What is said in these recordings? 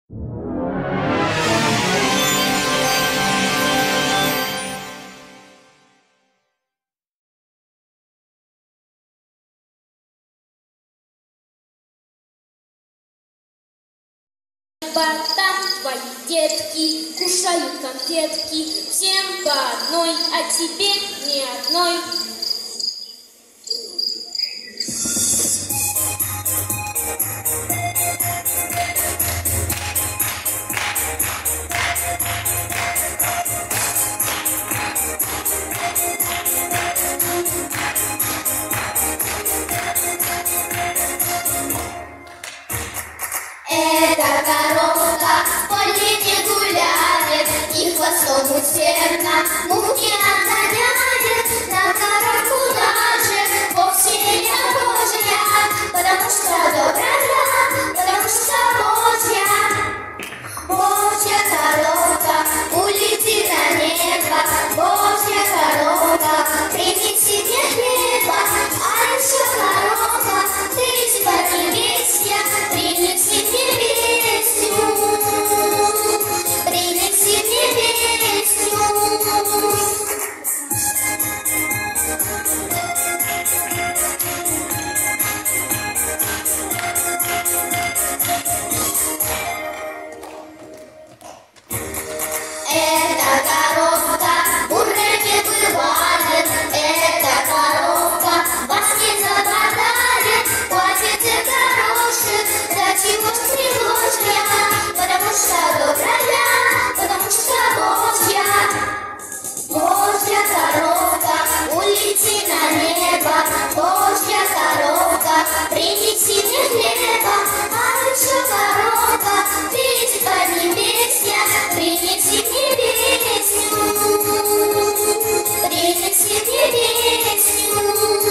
Там твои детки кушают конфетки, всем по одной, а тебе ни одной. Эта коровка в поле не гуляет и хвостом усердно муки отгоняет. На коровку даже вовсе не Божья, потому что добрая, потому что Божья. Божья коровка, улети на небо, Божья коровка, принеси мне хлеба, а еще коровка, ты поднебесья, принеси мне песню, принеси мне песню. Эта коровка буря не бывает, эта коровка вас не забодает. Платите горошек, да чего ж тревожья, потому что добрая, потому что Божья. Божья коровка, улети на небо, Божья коровка, принеси мне хлеба, а еще коровка, ты поднебесья, принеси мне песню, принеси мне песню.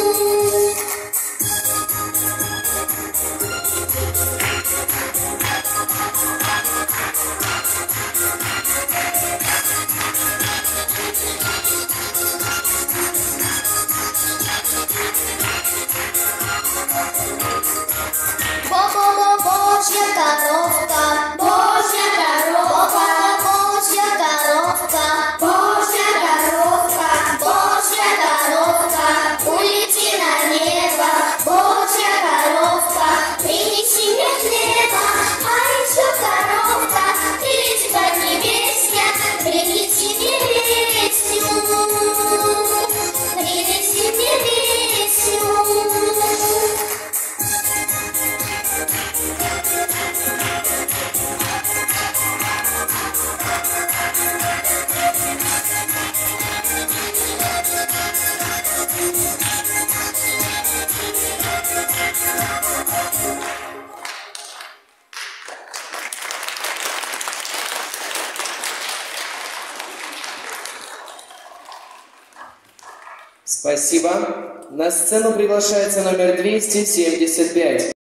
Божья коровка, Божья коровка, Божья коровка, Божья коровка, Божья коровка, улети на небо, Божья коровка, принеси мне хлеба, а еще коровка, ты поднебесья, принеси мне песню, принеси мне песню. Спасибо. На сцену приглашается номер 275.